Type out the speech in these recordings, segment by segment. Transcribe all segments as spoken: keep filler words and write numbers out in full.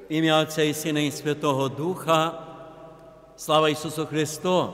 В ім'я Отця і Сина і Святого Духа. Слава Ісусу Христу!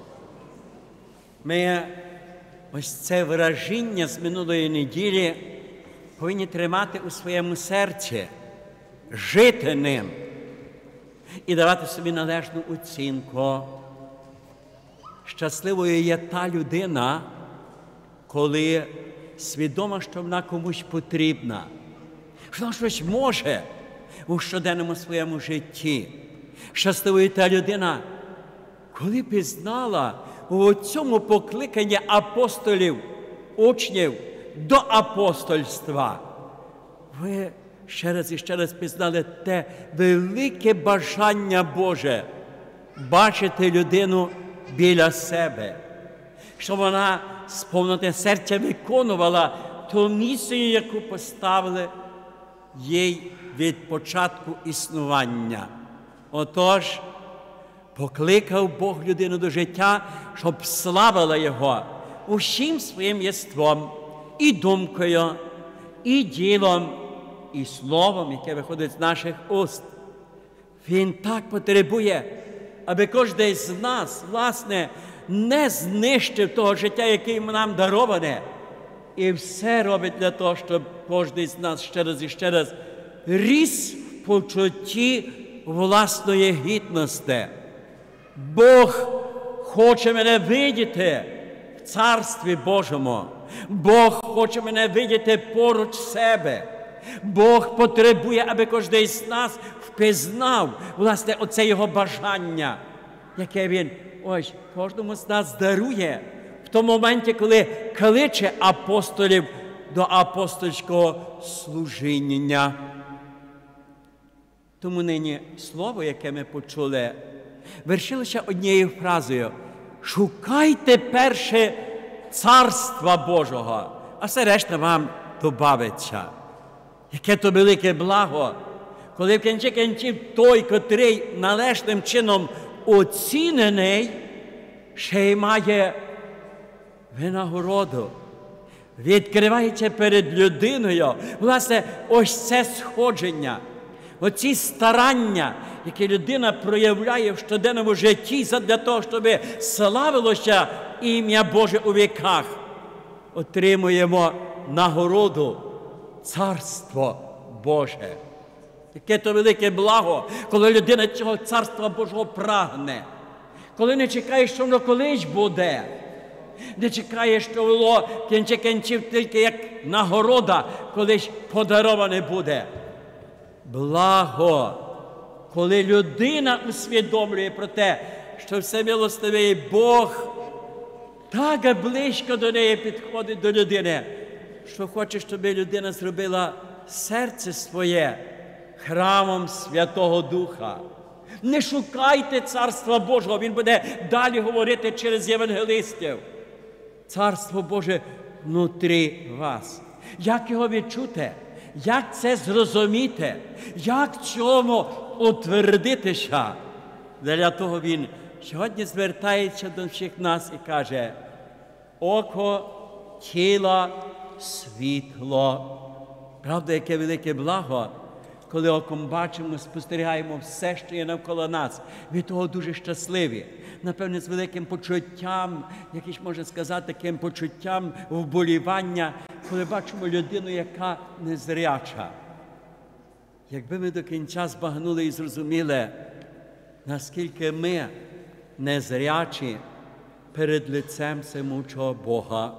Ми ось це вираження з минулої неділі повинні тримати у своєму серці, жити ним і давати собі належну оцінку. Щасливою є та людина, коли свідома, що вона комусь потрібна, що вона щось може у щоденному своєму житті. Щасливою та людина, коли пізнала у цьому покликанні апостолів, учнів до апостольства. Ви ще раз і ще раз пізнали те велике бажання Боже бачити людину біля себе, щоб вона з повноти серця виконувала ту місію, яку поставили їй від початку існування. Отож, покликав Бог людину до життя, щоб славила Його усім своїм єством, і думкою, і ділом, і словом, яке виходить з наших уст. Він так потребує, аби кожен з нас, власне, не знищив того життя, яке йому нам дароване, і все робить для того, щоб кожен з нас ще раз і ще раз ріс в почутті власної гідності. Бог хоче мене видіти в Царстві Божому. Бог хоче мене видіти поруч себе. Бог потребує, аби кожен з нас впізнав, власне, оце його бажання, яке він ось кожному з нас дарує в тому моменті, коли кличе апостолів до апостольського служіння. Тому нині слово, яке ми почули, вершилося однією фразою: «Шукайте перше Царства Божого, а все решта вам добавиться». Яке то велике благо, коли в кінці кінців той, котрий належним чином оцінений, ще й має винагороду. Відкривається перед людиною, власне, ось це сходження, оці старання, які людина проявляє в щоденному житті задля того, щоб славилося ім'я Боже у віках. Отримуємо нагороду Царство Боже. Яке то велике благо, коли людина цього Царства Божого прагне. Коли не чекає, що воно колись буде. Не чекає, що воно в кінці кінців тільки як нагорода колись подароване буде. Благо, коли людина усвідомлює про те, що всемилостивий Бог так близько до неї підходить до людини, що хоче, щоб людина зробила серце своє храмом Святого Духа. Не шукайте Царства Божого, він буде далі говорити через євангелистів. Царство Боже внутрі вас. Як його відчути? Як це зрозуміти? Як цьому утвердитися? Для того він сьогодні звертається до всіх нас і каже: око, тіло, світло. Правда, яке велике благо, коли оком бачимо, спостерігаємо все, що є навколо нас. Від того дуже щасливі. Напевне, з великим почуттям, якийсь, можна сказати, таким почуттям вболівання, коли бачимо людину, яка незряча. Якби ми до кінця збагнули і зрозуміли, наскільки ми незрячі перед лицем всемогутнього Бога.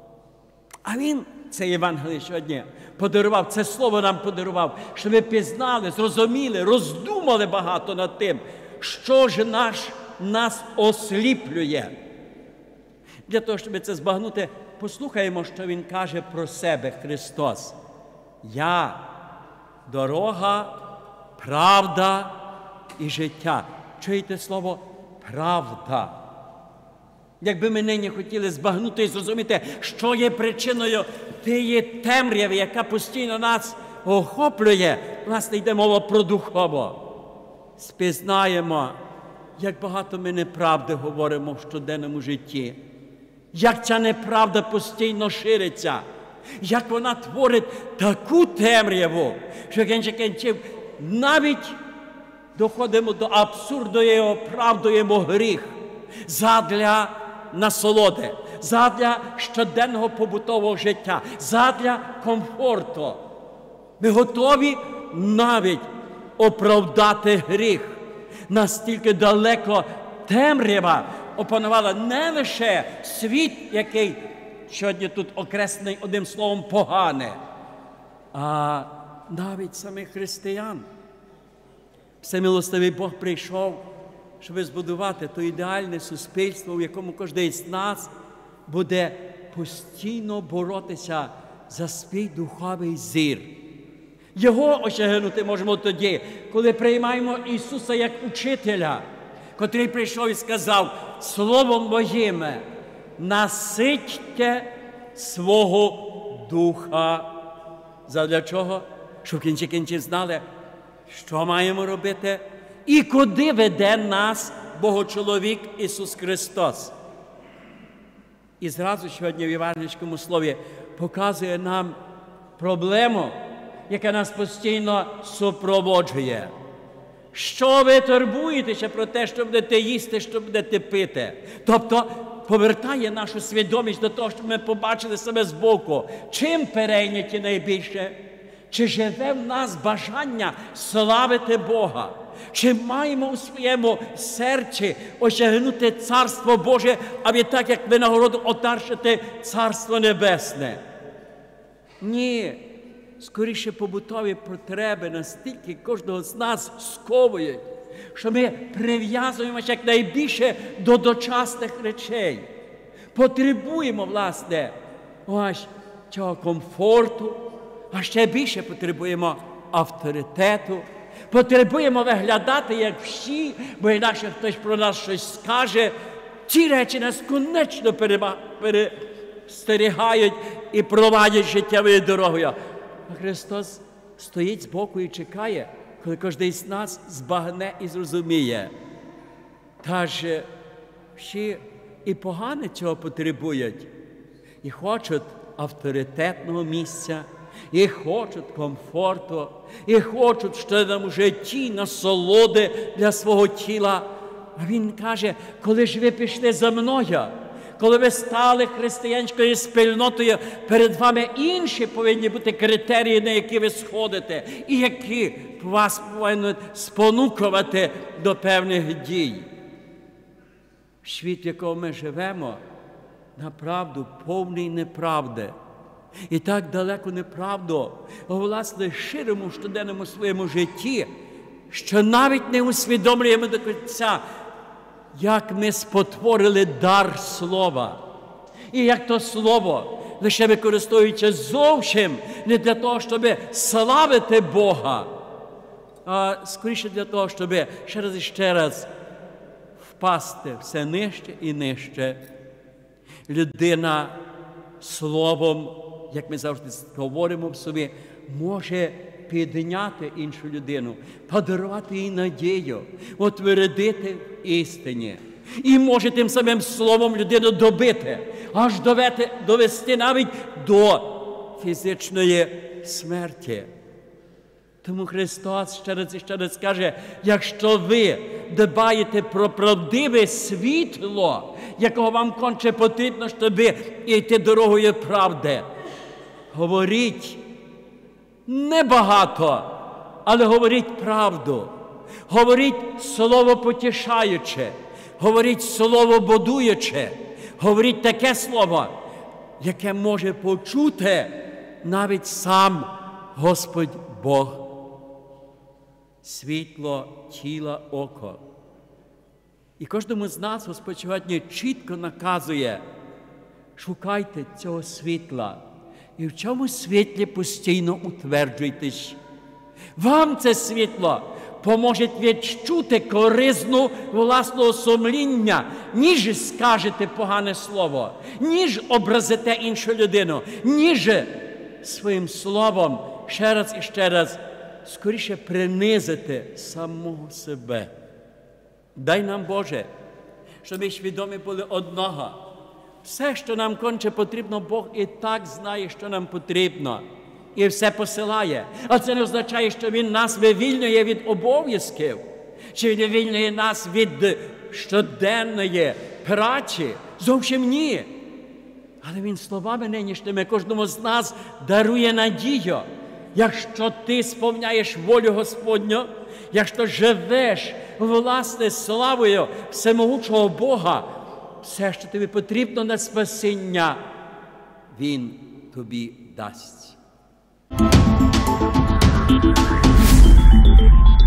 А Він, це Євангеліє сьогодні, подарував, це слово нам подарував, щоб ми пізнали, зрозуміли, роздумали багато над тим, що ж наш, нас осліплює. Для того, щоб це збагнути, послухаємо, що Він каже про себе, Христос. Я – дорога, правда і життя. Чуєте слово «правда»? Якби ми нині хотіли збагнути і зрозуміти, що є причиною тієї темряви, яка постійно нас охоплює, власне, йде мова про духово. Спізнаємо, як багато ми неправди говоримо в щоденному житті, як ця неправда постійно шириться, як вона творить таку темряву, що в кінці кінців навіть доходимо до абсурду і оправдуємо гріх задля насолоди, задля щоденного побутового життя, задля комфорту. Ми готові навіть оправдати гріх. Настільки далеко темрява опанувала не лише світ, який сьогодні тут окреслений одним словом погане, а навіть самих християн. Всемилостивий Бог прийшов, щоб збудувати то ідеальне суспільство, в якому кожен з нас буде постійно боротися за свій духовий зір. Його осягнути можемо тоді, коли приймаємо Ісуса як учителя, котрий прийшов і сказав: «Словом моїм наситьте свого духа». Задля чого? Щоб в кінці кінців знали, що маємо робити і куди веде нас Богочоловік Ісус Христос. І зразу сьогодні в євангельському слові показує нам проблему, яка нас постійно супроводжує. Що ви турбуєтеся про те, що будете їсти, що будете пити? Тобто повертає нашу свідомість до того, щоб ми побачили себе збоку. Чим перейняті найбільше? Чи живе в нас бажання славити Бога? Чи маємо у своєму серці осягнути Царство Боже, аби так, як винагороду отаршити Царство Небесне? Ні. Скоріше побутові потреби настільки кожного з нас сковують, що ми прив'язуємося якнайбільше до дочасних речей. Потребуємо, власне, ось цього комфорту, а ще більше потребуємо авторитету, потребуємо виглядати, як всі, бо інакше хтось про нас щось скаже. Ці речі нас конечно перестерігають і провадять життєвою дорогою. А Христос стоїть збоку і чекає, коли кожен з нас збагне і зрозуміє. Та ж всі і погане цього потребують, і хочуть авторитетного місця, і хочуть комфорту, і хочуть, що нам у житті насолоди для свого тіла. А Він каже: коли ж ви пішли за мною, коли ви стали християнською спільнотою, перед вами інші повинні бути критерії, на які ви сходите, і які вас повинні спонукувати до певних дій. Світ, в якому ми живемо, направду повний неправди. І так далеко неправду, власне, ширимо в щоденному своєму житті, що навіть не усвідомлюємо до кінця, як ми спотворили дар слова. І як то слово лише використовується зовсім не для того, щоб славити Бога, а скоріше для того, щоб ще раз і ще раз впасти все нижче і нижче. Людина словом, як ми завжди говоримо в собі, може підняти іншу людину, подарувати їй надію, утвердити в істині. І може тим самим словом людину добити, аж довести, довести навіть до фізичної смерті. Тому Христос ще раз і ще раз каже: якщо ви дбаєте про правдиве світло, якого вам конче потрібно, щоб йти дорогою правди, говоріть небагато, але говоріть правду. Говоріть слово потішаюче, говоріть слово будуюче, говоріть таке слово, яке може почути навіть сам Господь Бог. Світло тіла, око. І кожному з нас Господь сьогодні чітко наказує: шукайте цього світла. І в цьому світлі постійно утверджуйтесь. Вам це світло поможе відчути коризну власного сумління, ніж скажете погане слово, ніж образите іншу людину, ніж своїм словом ще раз і ще раз скоріше принизити самого себе. Дай нам, Боже, щоб ми свідомі були одного. Все, що нам конче потрібно, Бог і так знає, що нам потрібно. і все посилає. А це не означає, що Він нас вивільнює від обов'язків, чи Він вивільнює нас від щоденної праці. Зовсім ні. Але Він словами нинішніми кожному з нас дарує надію. Якщо ти сповняєш волю Господню, якщо живеш власне славою всемогучого Бога, все, що тобі потрібно на спасіння, Він тобі дасть.